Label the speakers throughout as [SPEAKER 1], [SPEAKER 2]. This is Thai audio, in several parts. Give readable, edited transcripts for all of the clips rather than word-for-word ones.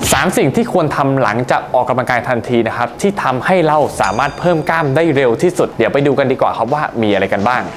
[SPEAKER 1] 3 สิ่งที่ควรทำหลังจากออกกำลังกายทันทีนะครับที่ทำให้เราสามารถเพิ่มกล้ามได้เร็วที่สุดเดี๋ยวไปดูกันดีกว่าครับว่ามีอะไรกันบ้าง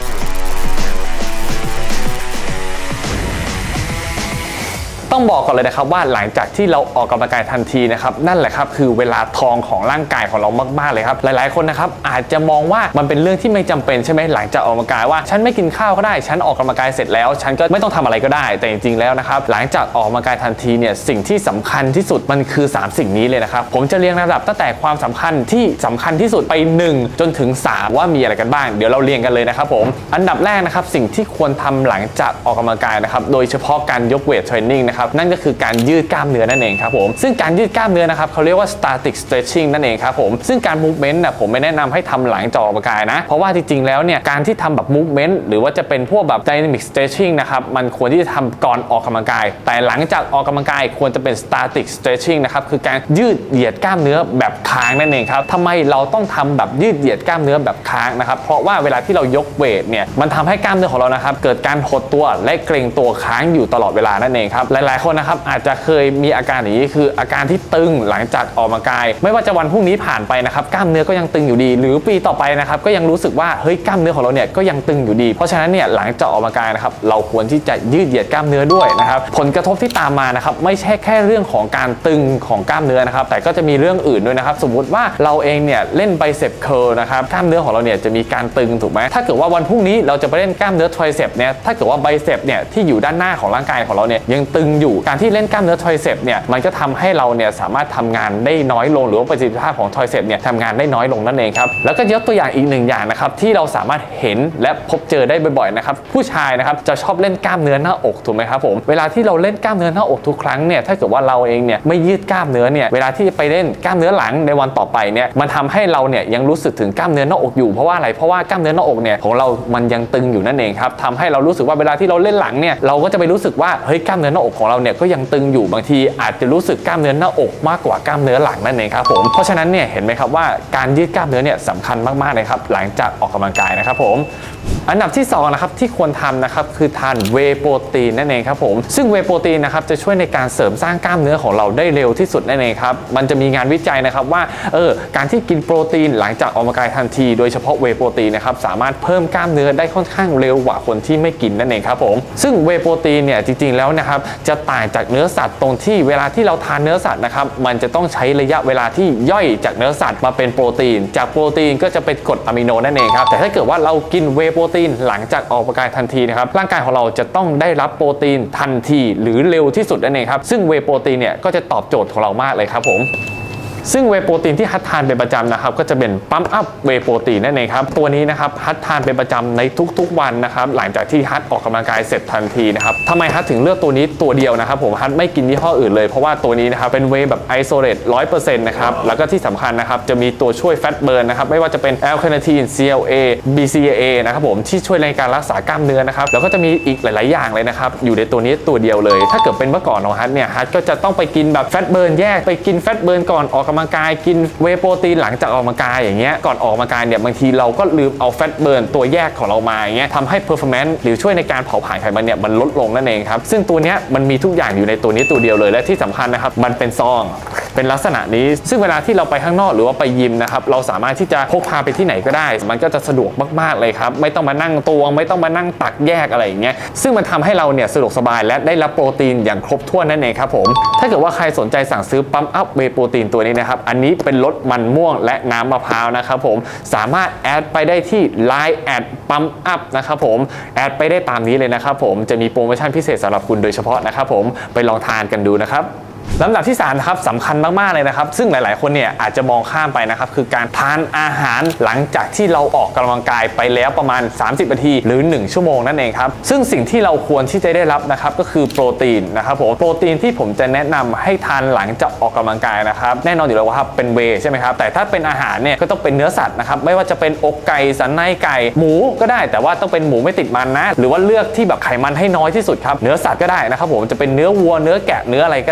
[SPEAKER 1] ต้องบอกก่อนเลยนะครับว่าหลังจากที่เราออกกำลังกายทันทีนะครับนั่นแหละครับคือเวลาทองของร่างกายของเรามากๆเลยครับหลายๆคนนะครับอาจจะมองว่ามันเป็นเรื่องที่ไม่จำเป็นใช่ไหมหลังจากออกกำลังกายว่าฉันไม่กินข้าวก็ได้ฉันออกกำลังกายเสร็จแล้วฉันก็ไม่ต้องทำอะไรก็ได้แต่จริงๆแล้วนะครับหลังจากออกกำลังกายทันทีเนี่ยสิ่งที่สำคัญที่สุดมันคือ3สิ่งนี้เลยนะครับผมจะเรียงลำดับตั้งแต่ความสำคัญที่สำคัญที่สุดไป1จนถึง3ว่ามีอะไรกันบ้างเดี๋ยวเราเรียงกันเลยนะครับผมอันดับแรกนะครับสิ่งที่ควรทำหลังจากออกกำลังกายนะครับโดยเฉพาะการยกเวทเทรนนิ่งนะครับนั่นก็คือการยืดกล้ามเนื้อนั่นเองครับผมซึ่งการยืดกล้ามเนื้อนะครับเขาเรียกว่า static stretching นั่นเองครับผมซึ่งการ movement นะผมไม่แนะนำให้ทำหลังจากออกกำลังกายนะเพราะว่าจริงๆแล้วเนี่ยการที่ทำแบบ movement หรือว่าจะเป็นพวกแบบ dynamic stretching นะครับมันควรที่จะทำก่อนออกกำลังกายแต่หลังจากออกกำลังกายควรจะเป็น static stretching นะครับคือการยืดเหยียดกล้ามเนื้อแบบค้างนั่นเองครับทำไมเราต้องทำแบบยืดเหยียดกล้ามเนื้อแบบค้างนะครับเพราะว่าเวลาที่เรายกเวทเนี่ยมันทำให้กล้ามเนื้อของเรานะครับเกิดการหดตัวและเกร็งตัวค้างอยู่ตลอดเวลานั่นเองครับหลายๆคนนะครับอาจจะเคยมีอาการอย่างนี้คืออาการที่ตึงหลังจากออกกำลังกายไม่ว่าจะวันพรุ่งนี้ผ่านไปนะครับกล้ามเนื้อก็ยังตึงอยู่ดีหรือปีต่อไปนะครับก็ยังรู้สึกว่าเฮ้ยกล้ามเนื้อของเราเนี่ยก็ยังตึงอยู่ดีเพราะฉะนั้นเนี่ยหลังจากออกกำลังกายนะครับเราควรที่จะยืดเหยียดกล้ามเนื้อด้วยนะครับผลกระทบที่ตามมานะครับไม่ใช่แค่เรื่องของการตึงของกล้ามเนื้อนะครับแต่ก็จะมีเรื่องอื่นด้วยนะครับสมมุติว่าเราเองเนี่ยเล่นไบเซปเคิร์ลนะครับกล้ามเนื้อของเราเนี่ยจะมีการตึงถูกไหมถ้าเกิดว่าวันพรุ่งนี้เราจะไปเล่นกล้ามเนื้อไทรเซปเนี่ยถ้าเกิดว่าไบเซปเนี่ยที่อยู่ด้านหน้าของร่างกายของเราเนี่ยยังตึงอยู่การที่เล่นกล้ามเนื้อไทรเซปเนี่ยมันก็ทำให้เราเนี่ยสามารถทำงานได้น้อยลงหรือว่าประสิทธิภาพของไทรเซปเนี่ยทำงานได้น้อยลงนั่นเองครับแล้วก็ยกตัวอย่างอีก1อย่างนะครับที่เราสามารถเห็นและพบเจอได้บ่อยๆนะครับผู้ชายนะครับจะชอบเล่นกล้ามเนื้อหน้าอกถูกไหมครับผมเวลาที่เราเล่นกล้ามเนื้อหน้าอกทุกครั้งเนี่ยถ้าเกิดว่าเราเองเนี่ยไม่ยืดกล้ามเนื้อเนี่ยเวลาที่ไปเล่นกล้ามเนื้อหลังในวันต่อไปเนี่ยมันทำให้เราเนี่ยยังรู้สึกถึงกล้ามเนื้อหน้าอกอยู่เพราะว่าอะไรเพราะว่ากล้ามเนื้อหน้าอกเนี่ยของเรามันยังตึงอยู่นั่นเองครับทำให้เรารู้สึกว่าเวลาที่เราเล่นหลังเนี่ยเราก็จะไปรู้สึกว่าเฮ้ยกล้ามเนื้อหน้าอกของเราเนี่ยก็ยังตึงอยู่บางทีอาจจะรู้สึกกล้ามเนื้อหน้าอกมากกว่ากล้ามเนื้อหลังนั่นเองครับผมเพราะฉะนั้นเนี่ยเห็นไหมครับว่าการยืดกล้ามเนื้อเนี่ยสำคัญมากๆเลยครับหลังจากออกกำลังกายนะครับผมอันดับที่2นะครับที่ควรทำนะครับคือทานเวย์โปรตีนนั่นเองครับผมซึ่งเวย์โปรตีนนะครับจะช่วยในการเสริมสร้างกล้ามเนื้อของเราได้เร็วที่สุดนั่นเองครับมันจะมีงานวิจัยนะครับว่าการที่กินโปรตีนหลังจากออกกำลังกายทันทีโดยเฉพาะเวย์โปรตีนนะครับสามารถเพิ่มกล้ามเนื้อได้ค่อนข้างเร็วกว่าคนที่ไม่กินนั่นเองครับผมซึ่งเวย์โปรตีนเนี่ยจริงๆแล้วนะครับจะต่างจากเนื้อสัตว์ตรงที่เวลาที่เราทานเนื้อสัตว์นะครับมันจะต้องใช้ระยะเวลาที่ย่อยจากเนื้อสัตว์มาเป็นโปรตีนจากโปรตีนก็จะเป็นกรดอะมิโนนั่นเองครับแต่ถ้าเกิดว่าเรากินเวย์โปรตีนหลังจากออกกำลังกายทันทีนะครับร่างกายของเราจะต้องได้รับโปรตีนทันทีหรือเร็วที่สุดนั่นเองครับซึ่งเวย์โปรตีนเนี่ยก็จะตอบโจทย์ของเรามากเลยครับผมซึ่งเวย์โปรตีนที่ฮัททานเป็นประจำนะครับก็จะเป็นปั๊มอัพเวย์โปรตีนนั่นเองครับตัวนี้นะครับฮัททานเป็นประจำในทุกๆวันนะครับหลังจากที่ฮัทออกกำลังกายเสร็จทันทีนะครับทำไมฮัทถึงเลือกตัวนี้ตัวเดียวนะครับผมฮัทไม่กินยี่ห้ออื่นเลยเพราะว่าตัวนี้นะครับเป็นเวย์แบบไอโซเลต 100% นะครับแล้วก็ที่สำคัญนะครับจะมีตัวช่วยแฟตเบิร์นนะครับไม่ว่าจะเป็นแอลคาเนทีน CLA BCAA นะครับผมที่ช่วยในการรักษากล้ามเนื้อนะครับแล้วก็จะมีอีกหลายๆอย่างเลยนะครับอยู่ในตัวนี้ตัวเดียวเลยถ้าเกิดเป็นเมื่อก่อนของฮัทเนี่ยฮัทก็จะต้องไปกินแบบแฟตเบิร์นแยกไปกินแฟตเบิร์นก่อนออกกำลังกายกินเวย์โปรตีนหลังจากออกกำลังกายอย่างเงี้ยก่อนออกกำลังกายเนี่ยบางทีเราก็ลืมเอาแฟตเบิร์นตัวแยกของเรามาอย่างเงี้ยทำให้เพอร์ฟอร์แมนซ์หรือช่วยในการเผาผลาญไขมันเนี่ยมันลดลงนั่นเองครับซึ่งตัวเนี้ยมันมีทุกอย่างอยู่ในตัวนี้ตัวเดียวเลยและที่สำคัญนะครับมันเป็นซองเป็นลักษณะนี้ซึ่งเวลาที่เราไปข้างนอกหรือว่าไปยิมนะครับเราสามารถที่จะพกพาไปที่ไหนก็ได้มันก็จะสะดวกมากๆเลยครับไม่ต้องมานั่งตวงไม่ต้องมานั่งตักแยกอะไรอย่างเงี้ยซึ่งมันทำให้เราเนี่ยสะดวกสบายและได้รับโปรตีนอย่างครบถ้วนนั่นเองครับผมถ้าเกิดว่าใครสนใจสั่งซื้อปั๊มอัพเวย์โปรตีนตัวนี้นะครับอันนี้เป็นรสมันม่วงและน้ำมะพร้าวนะครับผมสามารถแอดไปได้ที่ Line แอดปั๊มอัพนะครับผมแอดไปได้ตามนี้เลยนะครับผมจะมีโปรโมชั่นพิเศษสำหรับคุณโดยเฉพาะนะครับผมไปลองทานกันดูนะครับลำดับที่3นะครับสำคัญมากๆเลยนะครับซึ่งหลายๆคนเนี่ยอาจจะมองข้ามไปนะครับคือการทานอาหารหลังจากที่เราออกกำลังกายไปแล้วประมาณ30นาทีหรือ1ชั่วโมงนั่นเองครับซึ่งสิ่งที่เราควรที่จะได้รับนะครับก็คือโปรตีนนะครับผมโปรตีนที่ผมจะแนะนำให้ทานหลังจากออกกำลังกายนะครับแน่นอนอยู่แล้วว่าครับเป็นเวย์ใช่ไหมครับแต่ถ้าเป็นอาหารเนี่ยก็ต้องเป็นเนื้อสัตว์นะครับไม่ว่าจะเป็นอกไก่สันในไก่หมูก็ได้แต่ว่าต้องเป็นหมูไม่ติดมันนะหรือว่าเลือกที่แบบไขมันให้น้อยที่สุดครับเนื้อสัตว์ก็ได้นะครับผมจะเป็นเนื้อวัวเนื้อแกะเนื้ออะไรก็ได้สิ่งเหล่า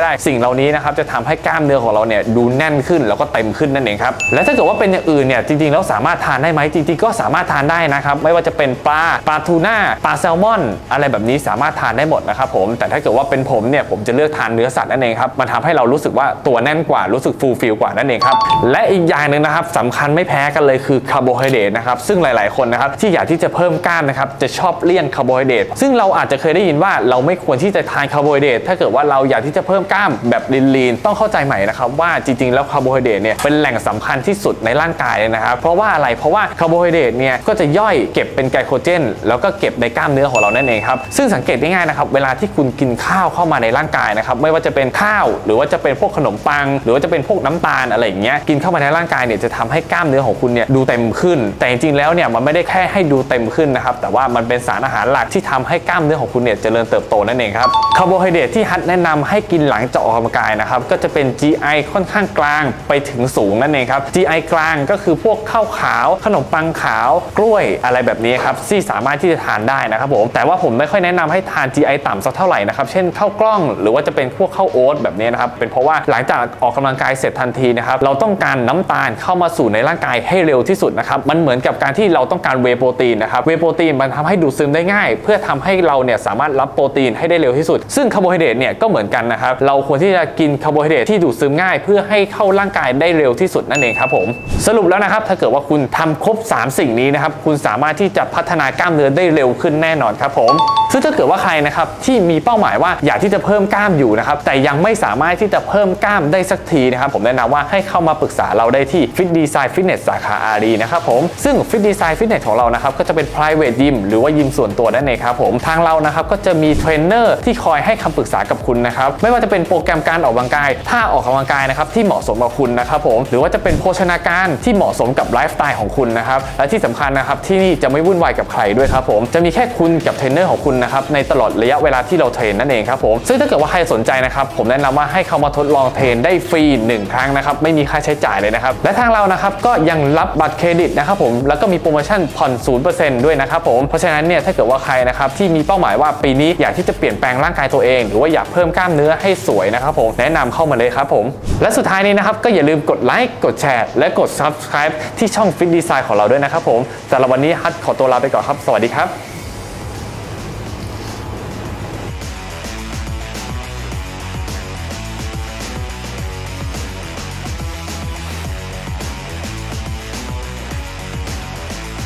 [SPEAKER 1] ล่านี้นะครับจะทำให้กล้ามเนื้อของเราเนี่ยดูแน่นขึ้นแล้วก็เต็มขึ้นนั่นเองครับและถ้าเกิดว่าเป็นอย่างอื่นเนี่ยจริงๆแล้วสามารถทานได้ไหมจริงๆก็สามารถทานได้นะครับไม่ว่าจะเป็นปลาทูน่าปลาแซลมอนอะไรแบบนี้สามารถทานได้หมดนะครับผมแต่ถ้าเกิดว่าเป็นผมเนี่ยผมจะเลือกทานเนื้อสัตว์นั่นเองครับมันทำให้เรารู้สึกว่าตัวแน่นกว่ารู้สึกฟูลฟิลกว่านั่นเองครับและอีกอย่างหนึ่งนะครับสำคัญไม่แพ้กันเลยคือคาร์โบไฮเดรตนะครับซึ่งหลายๆคนนะครับที่อยากที่จะเพิ่มกล้ามนะครับจะชอบเลี่ยงคาร์โบไฮเดรตซึ่งเราอาจจะเคยได้ยินว่าเราไม่ควรที่จะทานคาร์โบไฮเดรตถ้าเกิดว่าเราอยากที่จะเพิ่มกล้ามแบบลีนๆต้องเข้าใจใหม่นะครับว่าจริงๆแล้วคาร์โบไฮเดรตเนี่ยเป็นแหล่งสำคัญที่สุดในร่างกายเลยนะครับเพราะว่าอะไรเพราะว่าคาร์โบไฮเดรตเนี่ยก็จะย่อยเก็บเป็นไกลโคเจนแล้วก็เก็บในกล้ามเนื้อของเรานั่นเองครับซึ่งสังเกตง่ายๆนะครับเวลาที่คุณกินข้าวเข้ามาในร่างกายนะครับไม่ว่าจะเป็นข้าวหรือว่าจะเป็นพวกขนมปังหรือว่าจะเป็นพวกน้ำตาลอะไรอย่างเงี้ยกินเข้ามาในร่างกายเนี่ยจะทำให้กล้ามเนื้อของคุณเนี่ยดูเต็มขึ้นแต่จริงๆแล้วเนี่ยมันไม่ได้แค่ให้ดูเต็มขึ้นนะครับแต่ว่ามันเป็นสารอาหารหลักที่ทำให้กล้ามเนื้อของคุณเนี่ยเจริญเติบโตนั่นเองครับคาร์โบไฮเดรตที่ฮัทแนะนำให้กินหลังจากออกกำลังกายนะครับก็จะเป็น GI ค่อนข้างกลางไปถึงสูงนั่นเองครับ GI กลางก็คือพวกข้าวขาวขนมปังขาวกล้วยอะไรแบบนี้ครับที่สามารถที่จะทานได้นะครับผมแต่ว่าผมไม่ค่อยแนะนำให้ทาน GI ต่ำสักเท่าไหร่นะครับเช่นข้าวกล้องหรือว่าจะเป็นพวกข้าวโอ๊ตแบบนี้นะครับเป็นเพราะว่าหลังจากออกกำลังกายเสร็จทันทีนะครับเราต้องการน้ำตาลเข้ามาสู่ในร่างกายให้เร็วที่สุดนะครับมันเหมือนกับการที่เราต้องการเวย์โปรตีนนะครับเวย์โปรตีนมันทำให้ดูดซึมได้ง่ายเพื่อทำให้เราเนี่ยสามารถรับโปรตีนให้ได้เร็วที่สุดซึ่งคาร์โบไฮเดรตเนี่ยก็เหมือนกันนะครับเราควรที่จะกินคาร์โบไฮเดรตที่ดูดซึมง่ายเพื่อให้เข้าร่างกายได้เร็วที่สุดนั่นเองครับผมสรุปแล้วนะครับถ้าเกิดว่าคุณทำครบ3สิ่งนี้นะครับคุณสามารถที่จะพัฒนากล้ามเนื้อได้เร็วขึ้นแน่นอนครับผมซึ่งถ้าเกิดว่าใครนะครับที่มีเป้าหมายว่าอยากที่จะเพิ่มกล้ามอยู่นะครับแต่ยังไม่สามารถที่จะเพิ่มกล้ามได้สักทีนะครับผมแนะนำว่าให้เข้ามาปรึกษาเราได้ที่ Fit Design Fitness สาขาอารีนะครับผมซึ่ง Fit Design Fitness ของเรานะครับก็จะเป็น private gym หรือว่ายิมส่วนตัวนั่นเองครับผมทางเรานะครับก็จะมีเทรนเนอร์ที่คอยให้คำปรึกษากับคุณนะครับไม่ว่าจะเป็นโปรแกรมการออกกำลังกายท่าออกกำลังกายนะครับที่เหมาะสมกับคุณนะครับผมหรือว่าจะเป็นโภชนาการที่เหมาะสมกับไลฟ์สไตล์ของคุณนะครับและที่สำคัญนะครับที่นี่จะไม่วุ่นวายกับใครด้วยครับผมจะมีแค่คุณกับเทรนเนอร์ของคุณนะครับในตลอดระยะเวลาที่เราเทรนนั่นเองครับผมซึ่งถ้าเกิดว่าใครสนใจนะครับผมแนะนำว่าให้เข้ามาทดลองเทรนได้ฟรี1ครั้งนะครับไม่มีค่าใช้จ่ายเลยนะครับและทางเรานะครับก็ยังรับบัตรเครดิตนะครับผมแล้วก็มีโปรโมชั่นผ่อน 0% ด้วยนะครับผมเพราะฉะนั้นเนี่ยถ้าเกิดว่าใครนะครับที่มีเป้าหมายว่าปีนี้อยากที่จะเปลี่ยนแปลงร่างกายตัวเองหรือว่าอยากเพิ่มกล้ามเนื้อให้สวยนะครับผมแนะนำเข้ามาเลยครับผมและสุดท้ายนี้นะครับก็อย่าลืมกดไลค์กดแชร์และกด Subscribe ที่ช่อง Fit Design ของเราด้วยนะครับผมสำหรับวันนี้ฮัทขอตัวลาไปก่อนครับสวัสดีครับ